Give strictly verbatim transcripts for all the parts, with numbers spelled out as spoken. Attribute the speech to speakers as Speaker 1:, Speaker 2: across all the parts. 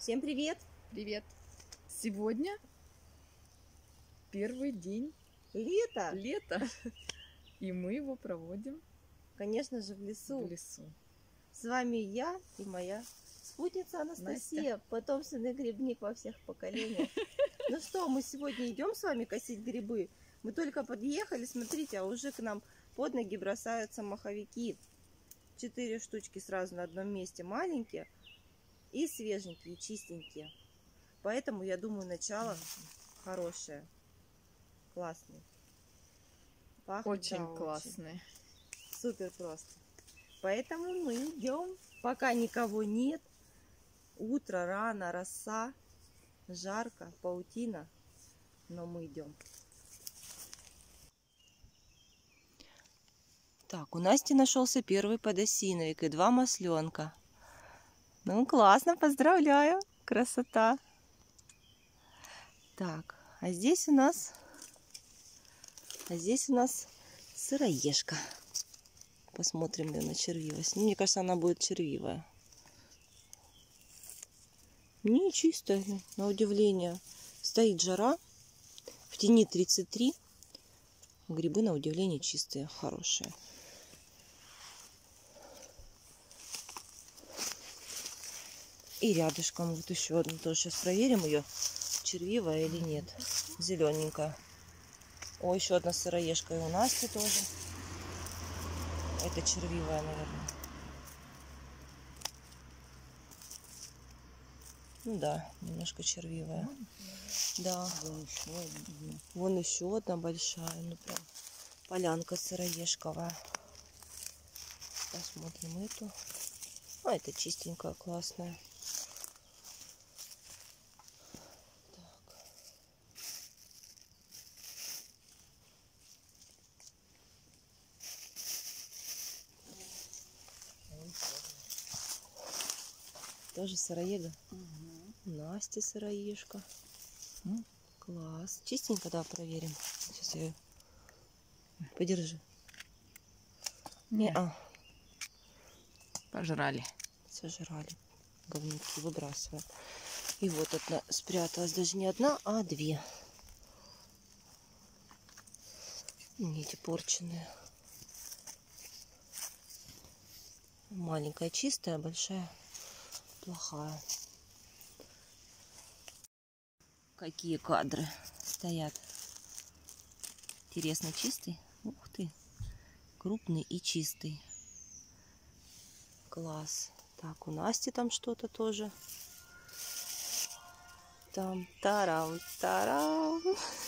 Speaker 1: Всем привет!
Speaker 2: Привет! Сегодня первый день
Speaker 1: лета,
Speaker 2: лета, и мы его проводим,
Speaker 1: конечно же, в лесу.
Speaker 2: в лесу.
Speaker 1: С вами я и моя спутница Анастасия, Настя. Потомственный грибник во всех поколениях. Ну что, мы сегодня идем с вами косить грибы. Мы только подъехали, смотрите, а уже к нам под ноги бросаются маховики. Четыре штучки сразу на одном месте, маленькие и свеженькие, и чистенькие. Поэтому, я думаю, начало хорошее, классное. Пахнет,
Speaker 2: Очень
Speaker 1: да,
Speaker 2: классное.
Speaker 1: очень. Супер просто. Поэтому мы идем, пока никого нет. Утро, рано, роса, жарко, паутина, но мы идем. Так, у Насти нашелся первый подосиновик и два масленка. Ну, классно, поздравляю, красота. Так, а здесь у нас, а здесь у нас сыроежка. Посмотрим ее на червивость. Мне кажется, она будет червивая. Не чистая, на удивление. Стоит жара, в тени тридцать три. Грибы, на удивление, чистые, хорошие. И рядышком вот еще одну тоже. Сейчас проверим ее, червивая или нет. Зелененькая. О, еще одна сыроежка и у Насти тоже. Это червивая, наверное. Ну да, немножко червивая. Да. Вон еще одна, Вон еще одна большая. Ну прям полянка сыроежковая. Посмотрим эту. А, это чистенькая, классная. Тоже сыроега? Угу. Настя сыроежка. Угу. Класс. Чистенько, да, проверим. Сейчас я ее... Подержи. Не, а.
Speaker 2: Пожрали.
Speaker 1: Сожрали. Говнюки выбрасываем. И вот одна спряталась. Даже не одна, а две. Не эти порченые. Маленькая чистая, большая плохая. Какие кадры стоят. Интересно, чистый? Ух ты. Крупный и чистый. Класс. Так, у Насти там что-то тоже. Там тарам, тарам.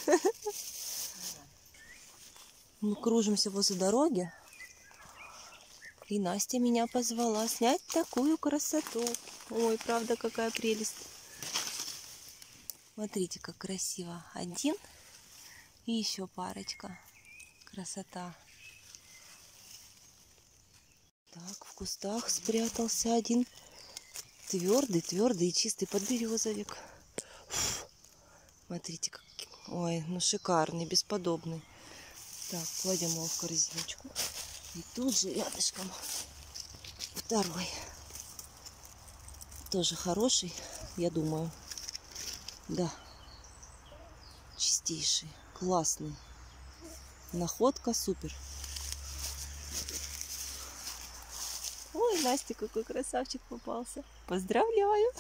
Speaker 1: Мы кружимся возле дороги. И Настя меня позвала снять такую красоту. Ой, правда, какая прелесть. Смотрите, как красиво. Один и еще парочка. Красота. Так, в кустах спрятался один твердый, твердый и чистый подберезовик. Смотрите, как... Ой, ну шикарный, бесподобный. Так, кладем его в корзиночку. И тут же рядышком второй. Тоже хороший, я думаю. Да. Чистейший, классный. Находка супер. Ой, Настя, какой красавчик попался. Поздравляю.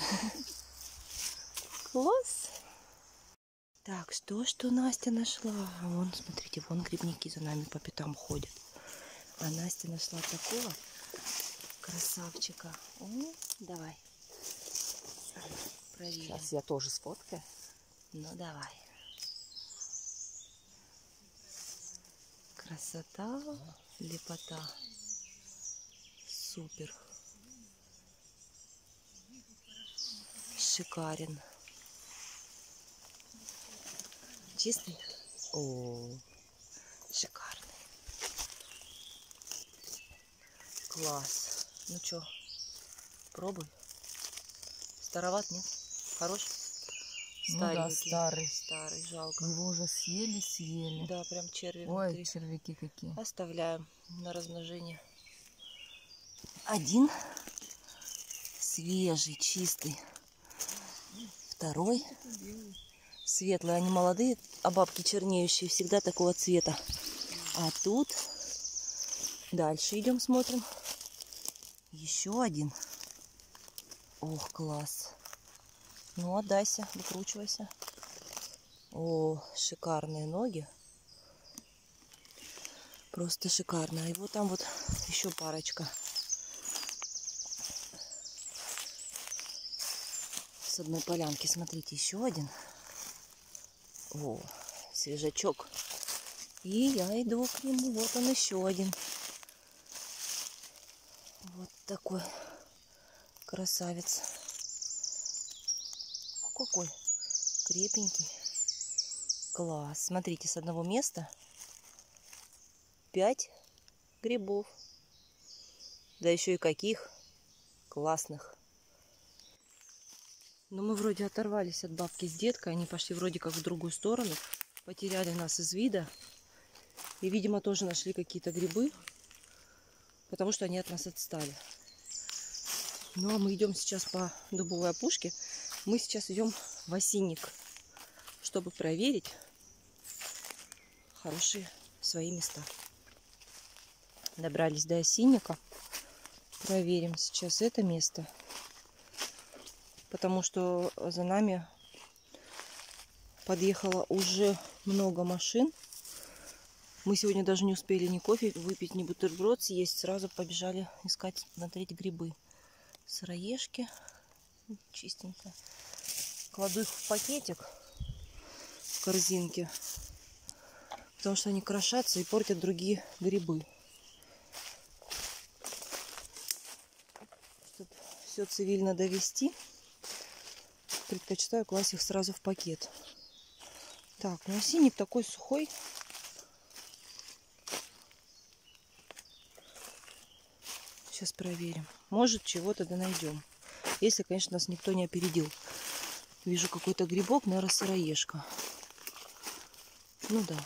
Speaker 1: Класс. Так, что, что Настя нашла? Вон, смотрите, вон грибники за нами по пятам ходят. А Настя нашла такого красавчика. О, давай. Проверим.
Speaker 2: Сейчас я тоже сфоткаю.
Speaker 1: Ну, давай. Красота, лепота. Супер. Шикарен. Чистый? О, шикарный. Класс. Ну что, пробуй. Староват, нет? Хорош?
Speaker 2: Ну да, старый.
Speaker 1: Старый, жалко.
Speaker 2: Его уже съели, съели.
Speaker 1: Да, прям черви
Speaker 2: Ой,
Speaker 1: внутри.
Speaker 2: червяки какие.
Speaker 1: Оставляем на размножение. Один свежий, чистый.
Speaker 2: второй. Светлые, они молодые, а бабки чернеющие всегда такого цвета. А тут дальше идем, смотрим. Еще один. Ох, класс. Ну, отдайся, выкручивайся. О, шикарные ноги. Просто шикарно. И вот там вот еще парочка. С одной полянки, смотрите, еще один. О, свежачок. И я иду к нему. Вот он еще один. Вот такой красавец. Какой крепенький. Класс. Смотрите, с одного места пять грибов. Да еще и каких классных. Но мы вроде оторвались от бабки с деткой. Они пошли вроде как в другую сторону. Потеряли нас из вида. И, видимо, тоже нашли какие-то грибы. Потому что они от нас отстали. Ну, а мы идем сейчас по дубовой опушке. Мы сейчас идем в осинник, чтобы проверить хорошие свои места. Добрались до осинника. Проверим сейчас это место. Потому что за нами подъехало уже много машин. Мы сегодня даже не успели ни кофе выпить, ни бутерброд съесть. Сразу побежали искать, смотреть грибы. Сыроежки. Чистенько. Кладу их в пакетик, в корзинке. Потому что они крошатся и портят другие грибы. Чтобы все цивильно довести, предпочитаю класть их сразу в пакет. Так, ну осинник такой сухой. Сейчас проверим. Может, чего-то да найдем. Если, конечно, нас никто не опередил. Вижу какой-то грибок, наверное, сыроежка. Ну да.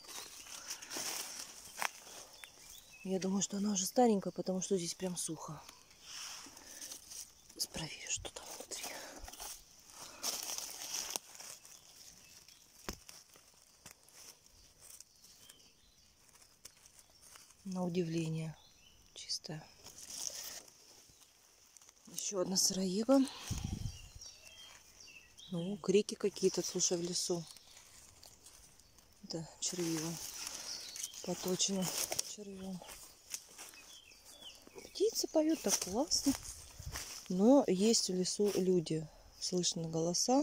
Speaker 2: Я думаю, что она уже старенькая, потому что здесь прям сухо. Проверю, что там внутри. На удивление чистая. Еще одна сыроега. Ну, крики какие-то, слушай, в лесу. Это червиво. Поточено червем. Птицы поют так классно. Но есть в лесу люди. Слышно голоса.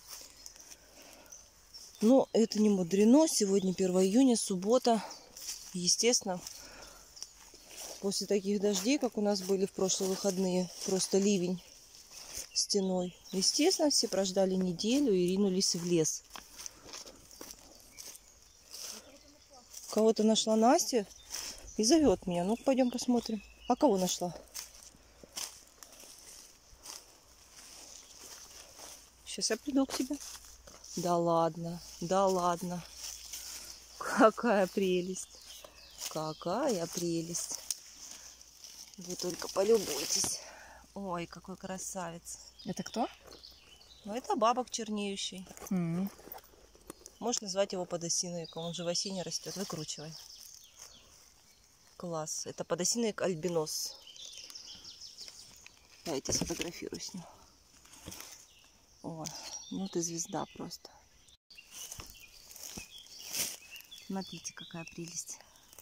Speaker 2: Но это не мудрено. Сегодня первое июня, суббота. Естественно, после таких дождей, как у нас были в прошлые выходные, просто ливень стеной. Естественно, все прождали неделю и ринулись в лес. Кого-то нашла Настя и зовет меня. Ну, пойдем посмотрим. А кого нашла? Сейчас я приду к тебе. Да ладно, да ладно. Какая прелесть. Какая прелесть. Вы только полюбуйтесь. Ой, какой красавец.
Speaker 3: Это кто?
Speaker 2: Ну, это бабок чернеющий.
Speaker 3: Mm-hmm.
Speaker 2: Можно назвать его подосиновиком. Он же в осине растет. Выкручивай. Класс. Это подосиновик альбинос. Давайте сфотографирую с ним. О, ну ты звезда просто. Смотрите, какая прелесть.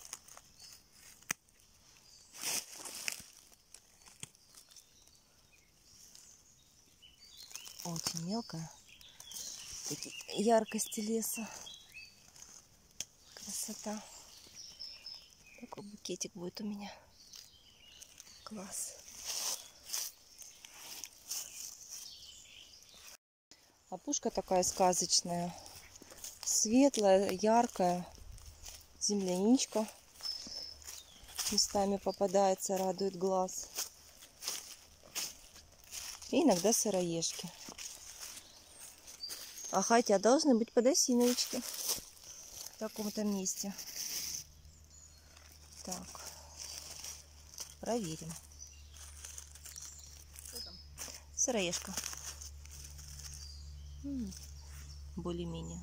Speaker 2: Очень мелкая. Такие яркости леса. Красота. Такой букетик будет у меня. Класс. Опушка такая сказочная. Светлая, яркая. Земляничка местами попадается, радует глаз. И иногда сыроежки. А хотя должны быть подосиновички в таком-то месте. Так, проверим. Сыроежка. Более-менее.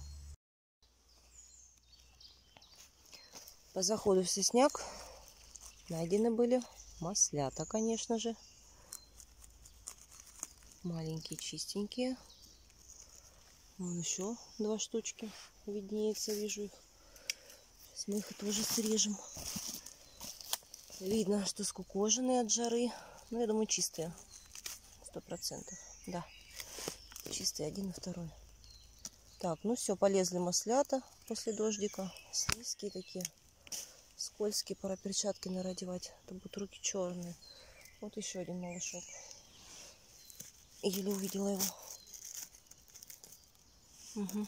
Speaker 2: По заходу в сосняк найдены были маслята, конечно же. Маленькие, чистенькие. Вон еще два штучки виднеется, вижу их. Сейчас мы их тоже срежем. Видно, что скукоженные от жары. Ну, я думаю, чистые. Сто процентов. Да. Чистые один и второй. Так, ну все, полезли маслята после дождика. Слизкие такие. Скользкие, пора перчатки надевать. А то будут руки черные. Вот еще один малышок. Еле увидела его. Угу.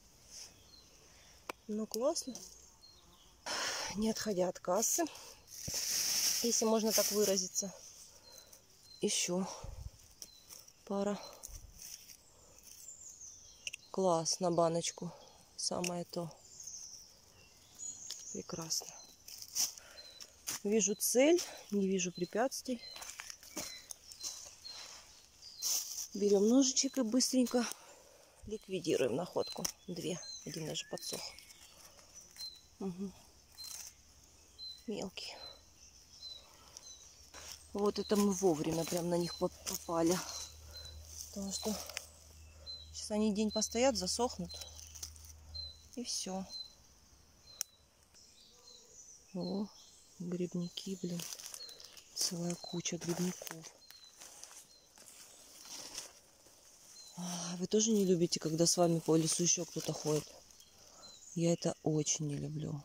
Speaker 2: Ну, классно. Не отходя от кассы, если можно так выразиться, еще пара. Класс, на баночку. Самое то. Прекрасно. Вижу цель, не вижу препятствий. Берем ножичек и быстренько ликвидируем находку. Две. Один даже подсох. Угу. Мелкий. Вот это мы вовремя прям на них попали. Потому что сейчас они день постоят, засохнут. И все. О, грибники, блин. Целая куча грибников. А, вы тоже не любите, когда с вами по лесу еще кто-то ходит? Я это очень не люблю.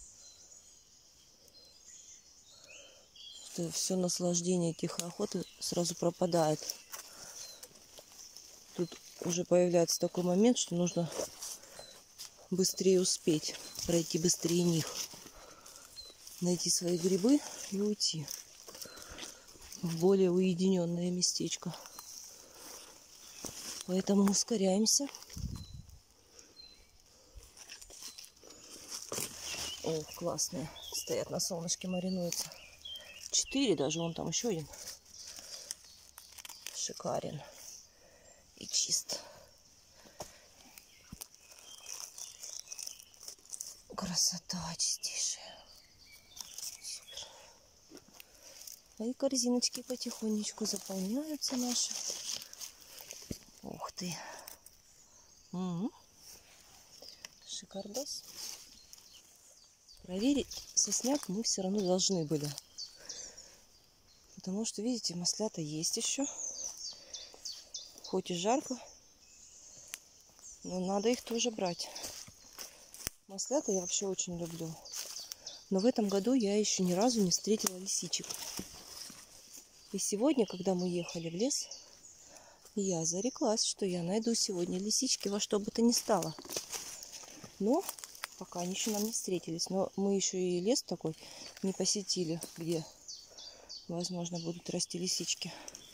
Speaker 2: Что все наслаждение тихой охоты сразу пропадает. Тут уже появляется такой момент, что нужно быстрее успеть, пройти быстрее них, найти свои грибы и уйти в более уединенное местечко. Поэтому ускоряемся. О, классные. Стоят на солнышке, маринуются. Четыре даже, вон там еще один. Шикарен. И чист. Красота чистейшая. Супер. И корзиночки потихонечку заполняются наши. Ух ты. Угу. Шикардос. Проверить сосняк мы все равно должны были. Потому что, видите, маслята есть еще. Хоть и жарко, но надо их тоже брать. Маслята я вообще очень люблю. Но в этом году я еще ни разу не встретила лисичек. И сегодня, когда мы ехали в лес, я зареклась, что я найду сегодня лисички во что бы то ни стало. Но пока они еще нам не встретились. Но мы еще и лес такой не посетили, где, возможно, будут расти лисички.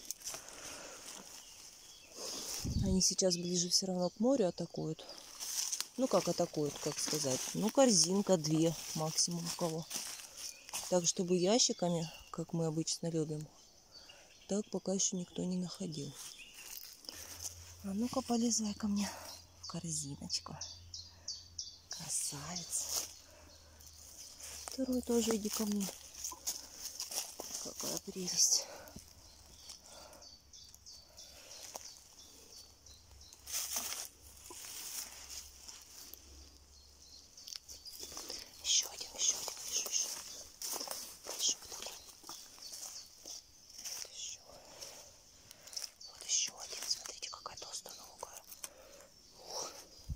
Speaker 2: Они сейчас ближе все равно к морю атакуют. Ну, как атакуют, как сказать. Ну, корзинка, две максимум у кого. Так, чтобы ящиками, как мы обычно любим, так пока еще никто не находил. А ну-ка, полезай ко мне в корзиночку. Красавица. Второй тоже иди ко мне. Какая прелесть. Еще один, еще один, еще, еще. Большой такой. Вот еще. Вот еще один. Смотрите, какая толстоногая. Ух.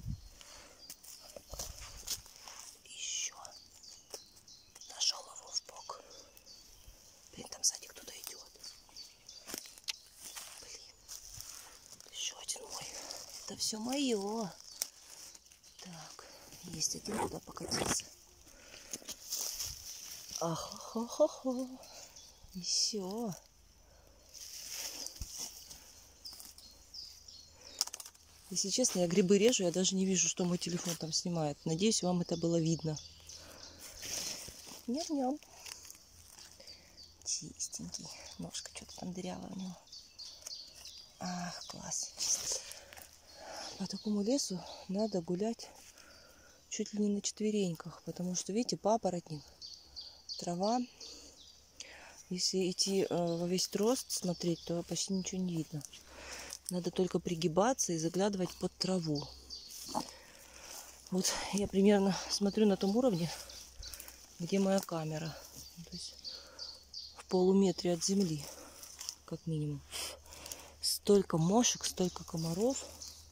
Speaker 2: Еще. Нашел его в бок. Блин, там сзади кто-то идет. Блин. Еще один мой. Это все мое. Так, есть один, куда покатился. Ахо-хо-хо. Еще. Если честно, я грибы режу, я даже не вижу, что мой телефон там снимает. Надеюсь, вам это было видно. Ням-ням. Чистенький. Ножка что-то там дырявая у него. Ах, класс. По такому лесу надо гулять чуть ли не на четвереньках, потому что, видите, папоротник, трава. Если идти во весь рост смотреть, то почти ничего не видно. Надо только пригибаться и заглядывать под траву. Вот я примерно смотрю на том уровне, где моя камера. То есть в полуметре от земли, как минимум. Столько мошек, столько комаров.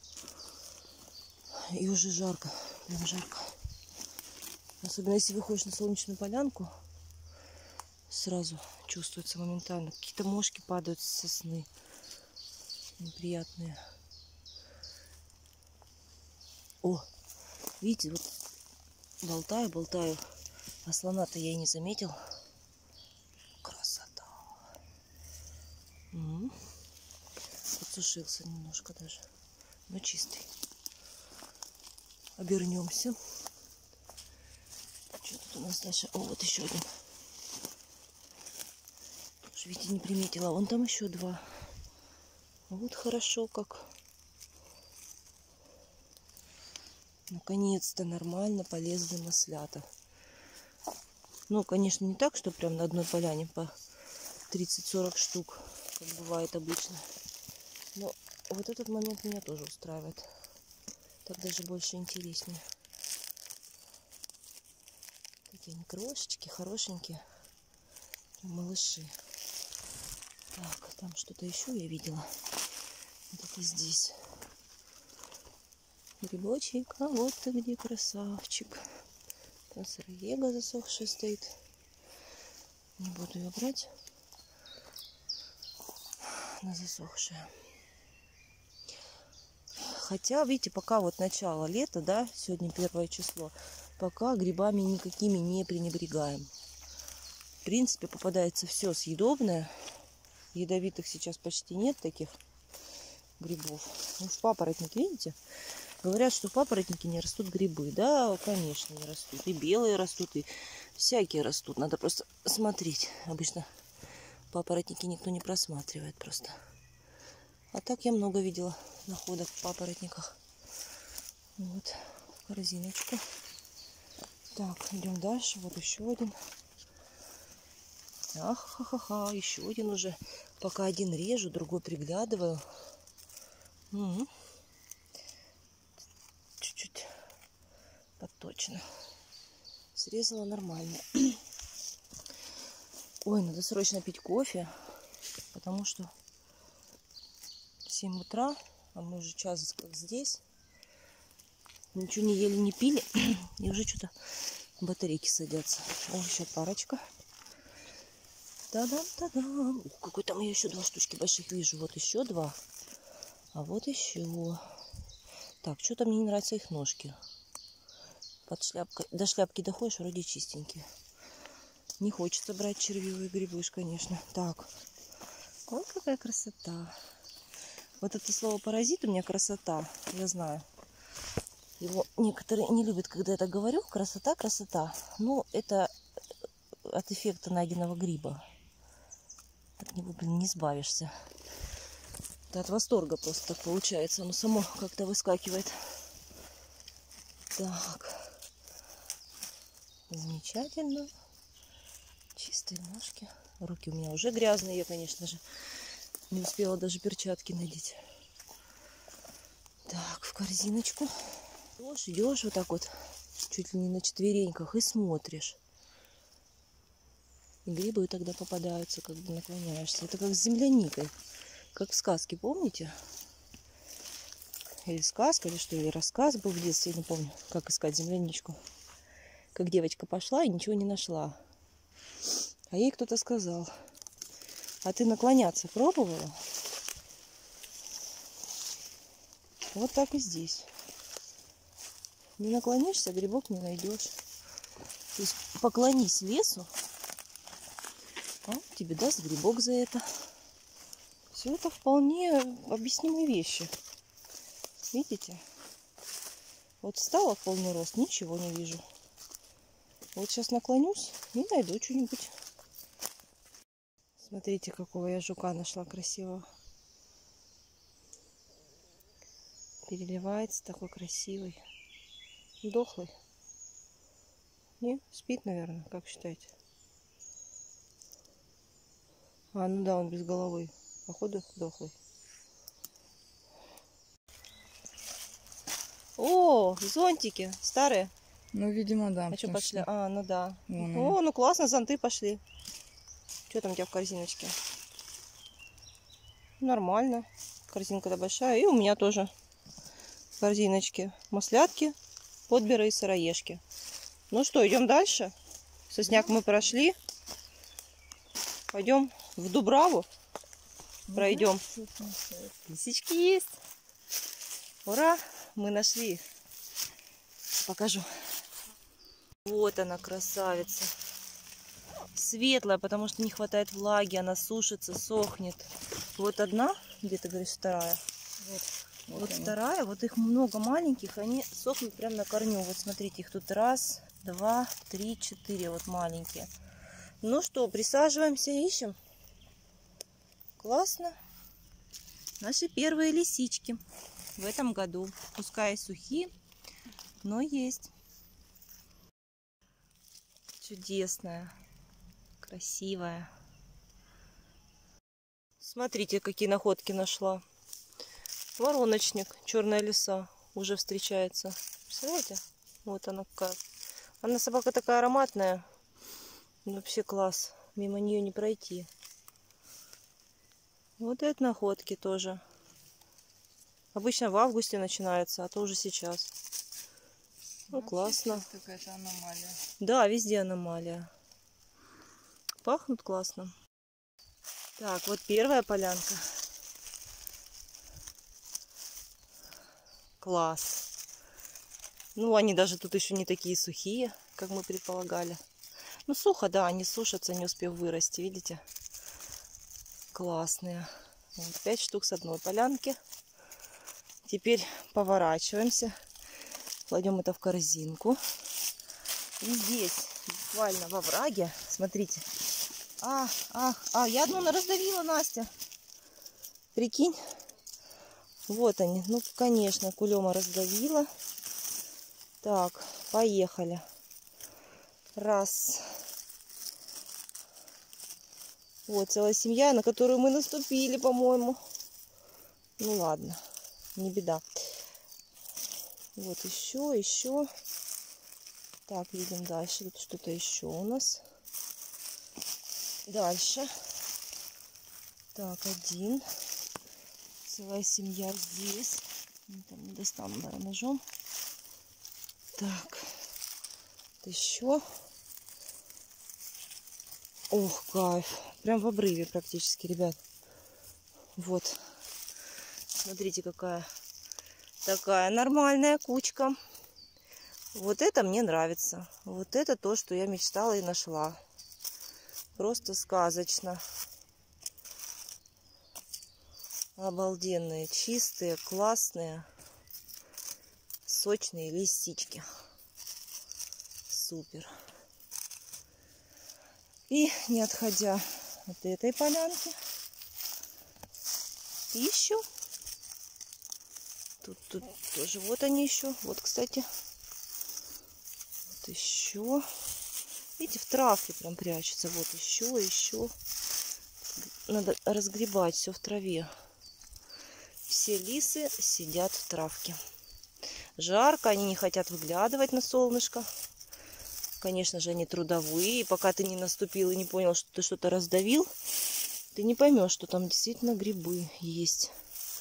Speaker 2: И уже жарко. Прям жарко. Особенно если выходишь на солнечную полянку, сразу чувствуется моментально. Какие-то мошки падают с сосны. Неприятные. О, видите, вот болтаю, болтаю. А слона-то я и не заметил. Красота. Угу. Подсушился немножко даже. Но чистый. Обернемся. Что тут у нас дальше? О, вот еще один. Тоже, видите, не приметила. Вон там еще два. Вот хорошо как. Наконец-то нормально полезли маслята. Ну, конечно, не так, что прям на одной поляне по тридцать-сорок штук, как бывает обычно. Но вот этот момент меня тоже устраивает. Так даже больше интереснее. Такие они крошечки, хорошенькие. Малыши. Так, там что-то еще я видела. Вот это здесь. Грибочек, а вот ты где, красавчик. Там сыроега засохшая стоит. Не буду ее брать. Она засохшая. Хотя, видите, пока вот начало лета, да, сегодня первое число, пока грибами никакими не пренебрегаем. В принципе, попадается все съедобное. Ядовитых сейчас почти нет таких грибов. Ну, в папоротнике, видите? Говорят, что в папоротнике не растут грибы. Да, конечно, не растут. И белые растут, и всякие растут. Надо просто смотреть. Обычно папоротники никто не просматривает просто. А так я много видела находок в папоротниках. Вот, корзиночку. Так, идем дальше. Вот еще один. Ах, ха-ха-ха, еще один уже. Пока один режу, другой приглядываю. Угу. Чуть-чуть подточно. Срезала нормально. Ой, надо срочно пить кофе, потому что семь утра, а мы уже час как здесь. Ничего не ели, не пили, и уже что-то батарейки садятся. О, еще парочка. Та-дам-та-дам. Ух, какой там я еще два штучки больших вижу. Вот еще два. А вот еще. Так, что-то мне не нравятся их ножки. Под шляпкой. До шляпки доходишь, вроде чистенькие. Не хочется брать червивые грибы, конечно. Так. Вот какая красота. Вот это слово паразит у меня красота. Я знаю. Его некоторые не любят, когда я так говорю. Красота, красота. Ну, это от эффекта найденного гриба. От него, блин, не избавишься. Это от восторга просто так получается. Оно само как-то выскакивает. Так. Замечательно. Чистые ножки. Руки у меня уже грязные. Я, конечно же, не успела даже перчатки надеть. Так, в корзиночку. Идешь, идешь вот так вот, чуть ли не на четвереньках, и смотришь. И грибы тогда попадаются, когда наклоняешься. Это как с земляникой. Как в сказке, помните? Или сказка, или что, или рассказ был в детстве, я не помню, как искать земляничку. Как девочка пошла и ничего не нашла. А ей кто-то сказал: а ты наклоняться пробовала? Вот так и здесь. Не наклонишься, грибок не найдешь. То есть поклонись лесу, он тебе даст грибок за это. Все это вполне объяснимые вещи. Видите? Вот встала в полный рост, ничего не вижу. Вот сейчас наклонюсь и найду что-нибудь. Смотрите, какого я жука нашла красивого. переливается, такой красивый. Дохлый. Не, спит, наверное, как считаете? А, ну да, он без головы. Походу, дохлый. О, зонтики старые.
Speaker 3: Ну, видимо, да.
Speaker 2: А что пошли?
Speaker 3: Что...
Speaker 2: А, ну да.
Speaker 3: Вон
Speaker 2: О, ну классно, зонты пошли. Что там у тебя в корзиночке? Нормально. Корзинка-то большая. И у меня тоже корзиночки. Маслятки, подберы и сыроежки. Ну что, идем дальше. Сосняк мы прошли. Пойдем в Дубраву. Пройдем. Лисички есть. Ура! Мы нашли. Покажу. Вот она, красавица. Светлая, потому что не хватает влаги. Она сушится, сохнет. Вот одна, где ты говоришь, вторая. Вот, вот, вот вторая. Вот их много маленьких. Они сохнут прямо на корню. Вот смотрите, их тут раз, два, три, четыре. Вот маленькие. Ну что, присаживаемся, ищем. Классно. Наши первые лисички в этом году. Пускай и сухие, но есть. Чудесная, красивая. Смотрите, какие находки нашла. Вороночник, черная лиса уже встречается. Представляете? Вот она какая. Она собака такая ароматная. Вообще класс. Мимо нее не пройти. Вот это находки тоже. Обычно в августе начинается, а то уже сейчас. Ну, классно.
Speaker 3: Какая-то аномалия.
Speaker 2: Да, везде аномалия. Пахнут классно. Так, вот первая полянка. Класс. Ну, они даже тут еще не такие сухие, как мы предполагали. Ну, сухо, да, они сушатся, не успев вырасти, видите? Классные. Вот, пять штук с одной полянки. Теперь поворачиваемся. Кладем это в корзинку. И здесь, буквально во враге, смотрите. Ах, ах, а, я одну раздавила, Настя. Прикинь. Вот они. Ну, конечно, кулема раздавила. Так, поехали. Раз. Вот целая семья, на которую мы наступили, по-моему. Ну ладно, не беда. Вот еще, еще. Так, видим дальше. Тут что-то еще у нас. Дальше. Так, один. Целая семья здесь. Там не достану, наверное, ножом. Так. Еще. Ох, кайф. Прям в обрыве практически, ребят. Вот. Смотрите, какая. Такая нормальная кучка. Вот это мне нравится. Вот это то, что я мечтала и нашла. Просто сказочно. Обалденные, чистые, классные, сочные лисички. Супер. И не отходя от этой полянки, еще. Тут, тут тоже вот они еще. Вот, кстати. Вот еще. Видите, в травке прям прячется. Вот еще, еще. Надо разгребать все в траве. Все лисы сидят в травке. Жарко, они не хотят выглядывать на солнышко. Конечно же, они трудовые. И пока ты не наступил и не понял, что ты что-то раздавил, ты не поймешь, что там действительно грибы есть.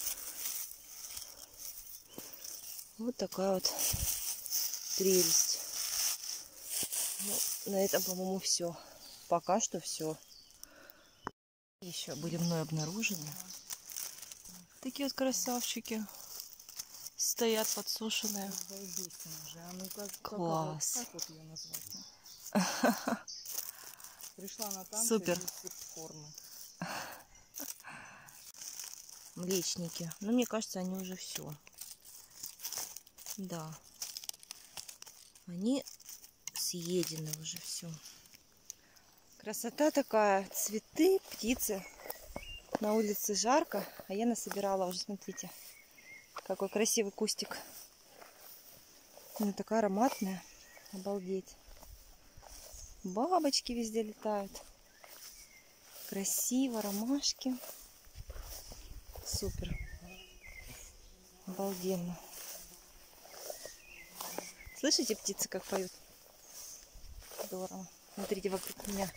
Speaker 2: Вот такая вот прелесть. Ну, на этом, по-моему, все. Пока что все. Еще были мной обнаружены. Такие вот красавчики. Стоят подсушенные.
Speaker 3: А ну как,
Speaker 2: класс.
Speaker 3: Как, вот ее назвать? Пришла на танцы.
Speaker 2: Супер.
Speaker 3: Формы.
Speaker 2: Млечники. Но мне кажется, они уже все. Да. Они съедены уже все. Красота такая. Цветы, птицы. На улице жарко, а я насобирала уже, смотрите, Какой красивый кустик. Ну, такая ароматная. Обалдеть. Бабочки везде летают. Красиво, ромашки. Супер. Обалденно. Слышите, птицы как поют? Здорово. Смотрите вокруг меня.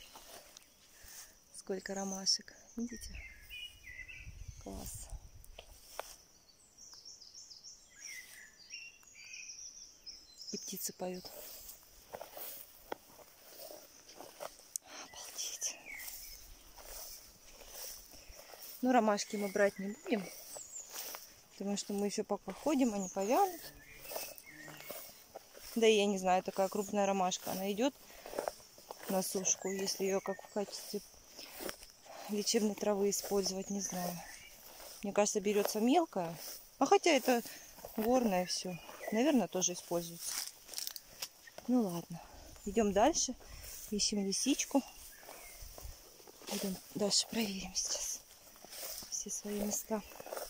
Speaker 2: Сколько ромашек. Видите? Класс. И птицы поют. Обалдеть. Ну, ромашки мы брать не будем. Потому что мы еще пока ходим, они повянут. Да и я не знаю, такая крупная ромашка. Она идет на сушку, если ее как в качестве лечебной травы использовать, не знаю. Мне кажется, берется мелкая. А хотя это горное все. Наверное, тоже используется. Ну ладно. Идем дальше. Ищем лисичку. Идем дальше, проверим сейчас все свои места.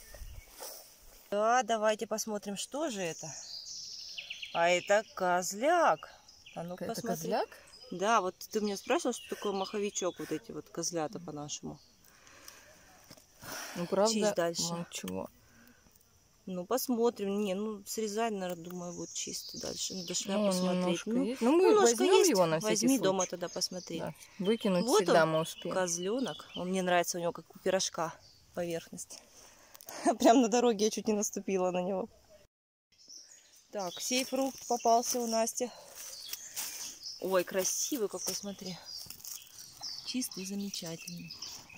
Speaker 2: Да, давайте посмотрим, что же это. А это козляк. А ну
Speaker 3: Это козляк?
Speaker 2: Да, вот ты меня спрашивал, что такое маховичок, вот эти вот козлята по-нашему.
Speaker 3: Ну, правда,
Speaker 2: Чисть дальше.
Speaker 3: ну, чего?
Speaker 2: Ну, посмотрим. Не, ну, срезать, наверное, думаю, будет чисто дальше. Надо шляпу
Speaker 3: Ну,
Speaker 2: смотреть.
Speaker 3: немножко
Speaker 2: Ну,
Speaker 3: есть. Ну, мы
Speaker 2: немножко
Speaker 3: возьмем
Speaker 2: есть.
Speaker 3: его на всякий
Speaker 2: Возьми
Speaker 3: случай.
Speaker 2: дома тогда посмотреть.
Speaker 3: Да. Выкинуть
Speaker 2: Вот
Speaker 3: всегда
Speaker 2: он,
Speaker 3: мы успеем.
Speaker 2: козленок. Он мне нравится, у него как у пирожка поверхность. Прям на дороге я чуть не наступила на него. Так, сей фрукт попался у Насти. Ой, красивый какой, смотри. Чистый, замечательный.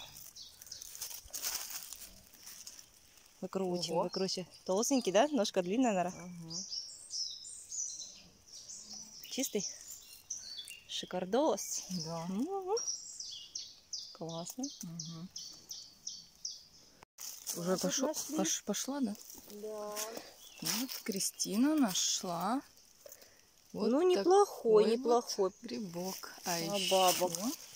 Speaker 2: Выкручивай,
Speaker 3: Ого.
Speaker 2: выкручивай. Толстенький, да? Ножка длинная, наверное.
Speaker 3: Угу.
Speaker 2: Чистый. Шикардос.
Speaker 3: Да.
Speaker 2: Угу. Классно.
Speaker 3: Угу. Уже
Speaker 2: Вот
Speaker 3: пошел,
Speaker 2: нашли.
Speaker 3: пош, пошла, да?
Speaker 2: Да.
Speaker 3: Вот Кристина нашла. Вот
Speaker 2: Ну, неплохой,
Speaker 3: такой
Speaker 2: неплохой.
Speaker 3: вот грибок. А,
Speaker 2: А
Speaker 3: еще
Speaker 2: бабок?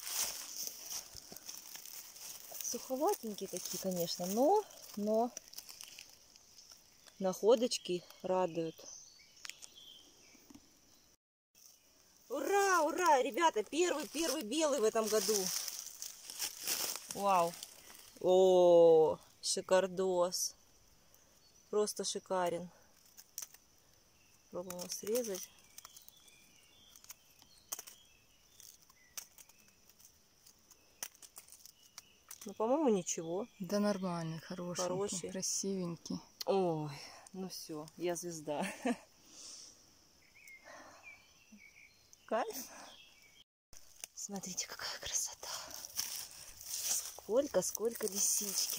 Speaker 2: Суховатенькие такие, конечно, но, но находочки радуют. Ура, ура, ребята, первый, первый белый в этом году. Вау. О, шикардос. Просто шикарен. Пробуем его срезать. Ну, по-моему, ничего.
Speaker 3: Да нормальный, хороший,
Speaker 2: Хороший.
Speaker 3: красивенький.
Speaker 2: Ой, ну все, я звезда. Кайф. Смотрите, какая красота. Сколько, сколько лисички.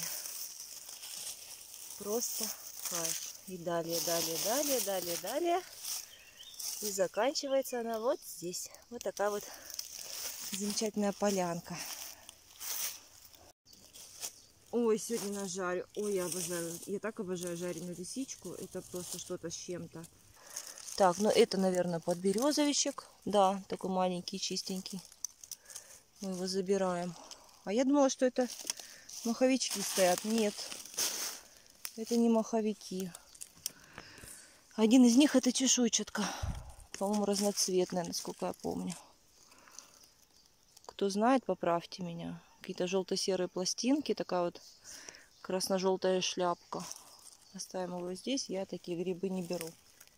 Speaker 2: Просто кайф. И далее, далее, далее, далее, далее. И заканчивается она вот здесь. Вот такая вот замечательная полянка. Ой, сегодня нажарю. Ой, я обожаю. Я так обожаю жареную лисичку. Это просто что-то с чем-то. Так, ну это, наверное, подберезовичек. Да, такой маленький, чистенький. Мы его забираем. А я думала, что это маховички стоят. Нет, это не маховики. Один из них это чешуйчатка. По-моему, разноцветная, насколько я помню. Кто знает, поправьте меня. Какие-то желто-серые пластинки, такая вот красно-желтая шляпка. Оставим его здесь, я такие грибы не беру.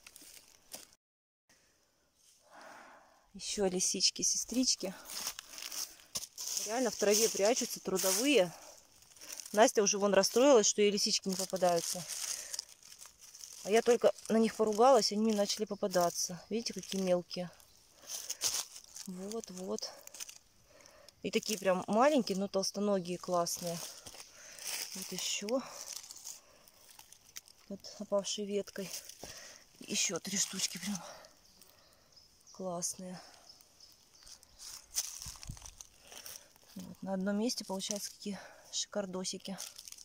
Speaker 2: Еще лисички, сестрички. Реально в траве прячутся, трудовые. Настя уже вон расстроилась, что ей лисички не попадаются. А я только на них поругалась, они мне начали попадаться. Видите, какие мелкие. Вот, вот. И такие прям маленькие, но толстоногие, классные. Вот еще под опавшей веткой. Еще три штучки прям классные. Вот, на одном месте получается какие шикардосики.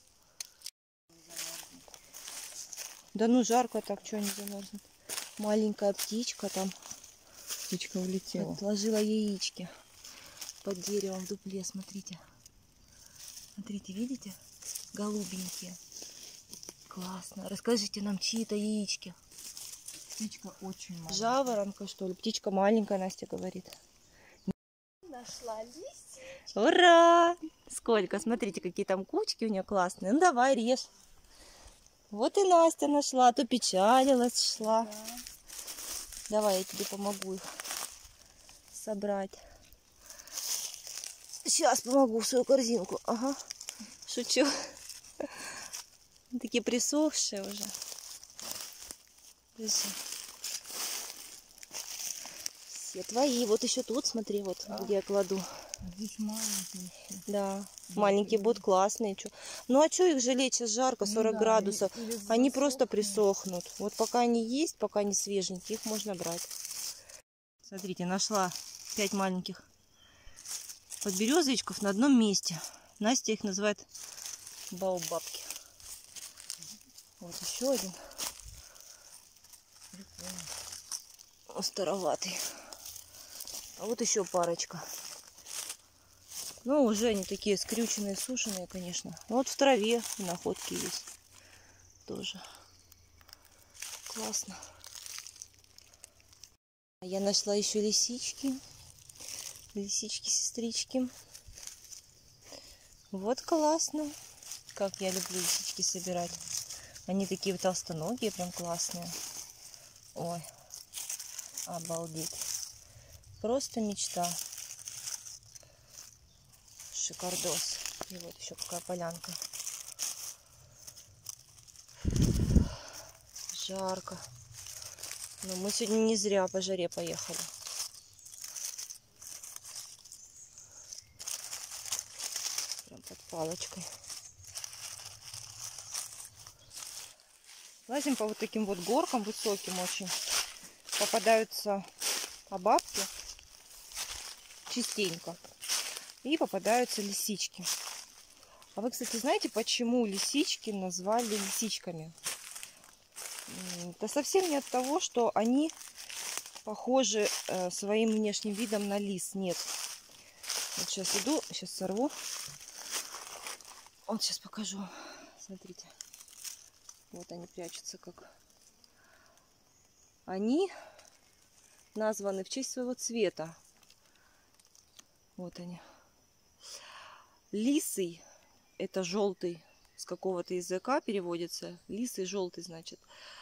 Speaker 2: Да ну жарко так, что они замерзнут. Маленькая птичка там.
Speaker 3: Птичка улетела.
Speaker 2: Отложила яички под деревом в дупле, смотрите. Смотрите, видите? Голубенькие. Классно. Расскажите нам, чьи-то яички.
Speaker 3: Птичка очень маленькая.
Speaker 2: Жаворонка, что ли? Птичка маленькая, Настя говорит.
Speaker 1: Нашла листья.
Speaker 2: Ура! Сколько? Смотрите, какие там кучки у нее классные. Ну давай, режь. Вот и Настя нашла, а то печалилась, шла.
Speaker 1: Да.
Speaker 2: Давай, я тебе помогу их собрать. Сейчас помогу в свою корзинку. Ага, шучу. Такие присохшие уже. Держи. Все твои. Вот еще тут, смотри, вот
Speaker 3: А.
Speaker 2: где я кладу.
Speaker 3: Здесь маленькие еще.
Speaker 2: Да, маленькие будут классные. Чё. Ну а что их жалеть? Сейчас жарко, сорок
Speaker 3: Ну да,
Speaker 2: градусов.
Speaker 3: или- или
Speaker 2: Они просто
Speaker 3: засохнут.
Speaker 2: присохнут. Вот пока они есть, пока они свеженькие, их можно брать. Смотрите, нашла пять маленьких подберезовичков на одном месте. Настя их называет баобабки. Вот еще один. Староватый. А вот еще парочка. Ну, уже они такие скрюченные, сушеные, конечно. Ну, вот в траве находки есть. Тоже. Классно. Я нашла еще лисички. Лисички-сестрички. Вот классно. Как я люблю лисички собирать. Они такие толстоногие, прям классные. Ой. Обалдеть. Просто мечта. Шикардос. И вот еще какая полянка. Жарко. Но мы сегодня не зря по жаре поехали. Прям под палочкой. Лазим по вот таким вот горкам высоким очень. Попадаются бабки частенько. И попадаются лисички. А вы, кстати, знаете, почему лисички назвали лисичками? Это совсем не от того, что они похожи э, своим внешним видом на лис. Нет. Вот сейчас иду, сейчас сорву. Вот сейчас покажу. Смотрите. Вот они прячутся как. Они названы в честь своего цвета. Вот они. Лисый — это желтый, с какого-то языка переводится. Лисый желтый, значит.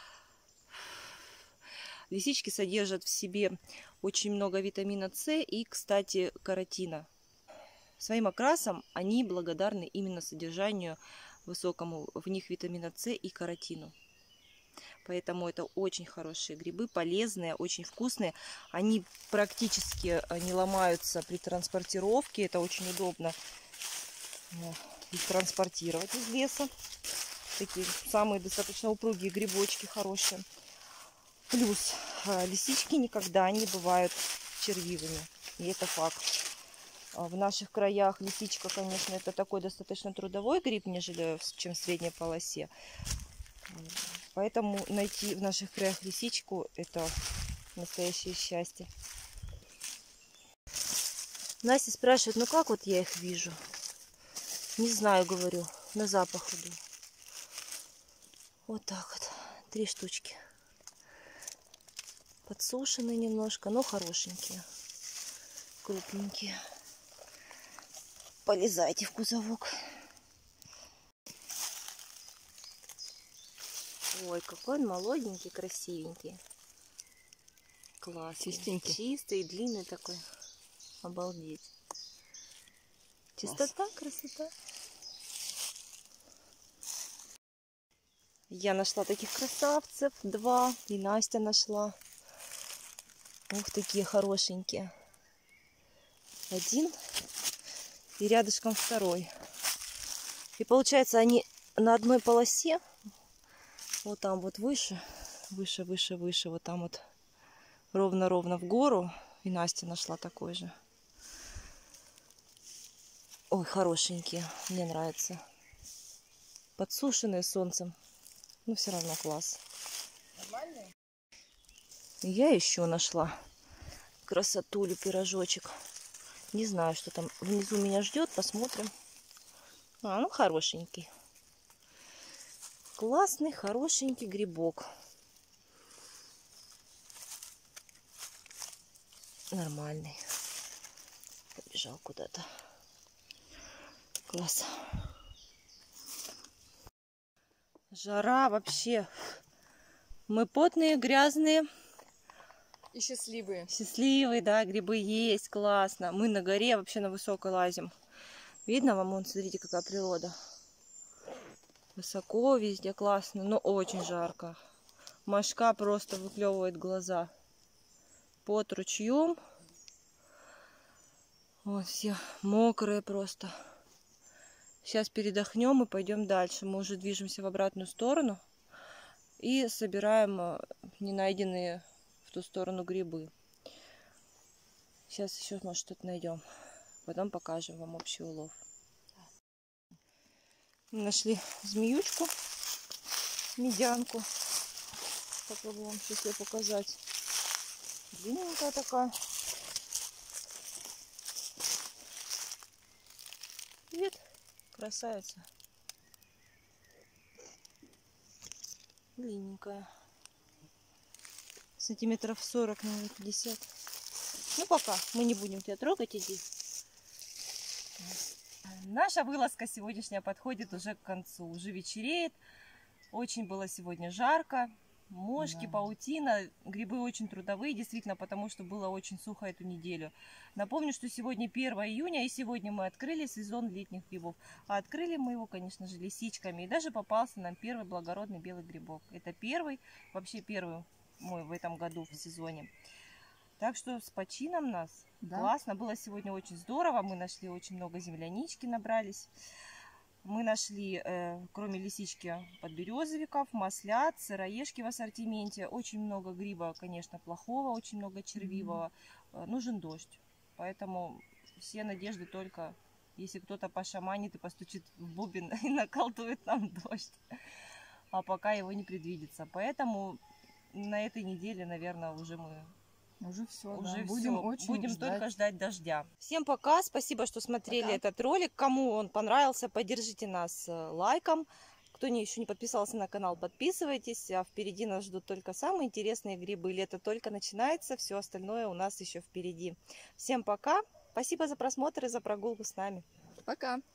Speaker 2: Лисички содержат в себе очень много витамина С и, кстати, каротина. Своим окрасом они благодарны именно содержанию высокому в них витамина С и каротину. Поэтому это очень хорошие грибы, полезные, очень вкусные. Они практически не ломаются при транспортировке. Это очень удобно их транспортировать из леса. Такие самые достаточно упругие грибочки, хорошие. Плюс лисички никогда не бывают червивыми. И это факт. В наших краях лисичка, конечно, это такой достаточно трудовой гриб, нежели чем в средней полосе. Поэтому найти в наших краях лисичку – это настоящее счастье. Настя спрашивает, ну как вот я их вижу? Не знаю, говорю, на запах иду. Вот так вот, три штучки. Подсушенные немножко, но хорошенькие, крупненькие. Полезайте в кузовок. Ой, какой он молоденький, красивенький. Класс.
Speaker 3: Чистенький.
Speaker 2: Чистый, длинный такой. Обалдеть. Чистота, красота. Я нашла таких красавцев. Два. И Настя нашла. Ух, такие хорошенькие. Один. И рядышком второй. И получается, они на одной полосе. Вот там вот выше. Выше, выше, выше. Вот там вот ровно-ровно в гору. И Настя нашла такой же. Ой, хорошенькие. Мне нравятся. Подсушенные солнцем. Но все равно класс.
Speaker 3: Нормальные?
Speaker 2: Я еще нашла красотулю, пирожочек. Не знаю, что там внизу меня ждет. Посмотрим. А, ну хорошенький. классный, хорошенький грибок. Нормальный. Побежал куда-то. Класс. Жара вообще. Мы потные, грязные.
Speaker 3: И счастливые.
Speaker 2: Счастливые, да, грибы есть, классно. Мы на горе вообще на высокой лазим. Видно вам? Вон, смотрите, какая природа. Высоко, везде классно, но очень жарко. Мошка просто выклевывает глаза. Под ручьем. Вот все мокрые просто. Сейчас передохнем и пойдем дальше. Мы уже движемся в обратную сторону. И собираем ненайденные в ту сторону грибы. Сейчас еще, может, что-то найдем. Потом покажем вам общий улов. Нашли змеючку, медянку. Попробую вам сейчас ее показать. Длинненькая такая. Привет, красавица. Длинненькая. Сантиметров сорок, наверное, пятьдесят. Ну пока, мы не будем тебя трогать, иди. Наша вылазка сегодняшняя подходит уже к концу. Уже вечереет. Очень было сегодня жарко. Мошки, да. Паутина. Грибы очень трудовые, действительно, потому что было очень сухо эту неделю. Напомню, что сегодня первое июня, и сегодня мы открыли сезон летних грибов. А открыли мы его, конечно же, лисичками. И даже попался нам первый благородный белый грибок. Это первый, вообще первый мой в этом году в сезоне. Так что с почином нас. Да. Классно. Было сегодня очень здорово. Мы нашли очень много землянички, набрались. Мы нашли, э, кроме лисички, подберезовиков, маслят, сыроежки в ассортименте. Очень много гриба, конечно, плохого, очень много червивого. Mm-hmm. Нужен дождь. Поэтому все надежды только, если кто-то пошаманит и постучит в бубен и наколдует нам дождь. А пока его не предвидится. Поэтому на этой неделе, наверное, уже мы...
Speaker 3: Уже все,
Speaker 2: уже
Speaker 3: да.
Speaker 2: все.
Speaker 3: Будем, очень
Speaker 2: Будем
Speaker 3: ждать.
Speaker 2: только ждать дождя. Всем пока, спасибо, что смотрели пока. Этот ролик. Кому он понравился, поддержите нас лайком. Кто не, еще не подписался на канал, подписывайтесь. А впереди нас ждут только самые интересные грибы. Лето только начинается, все остальное у нас еще впереди. Всем пока, спасибо за просмотр и за прогулку с нами.
Speaker 3: Пока.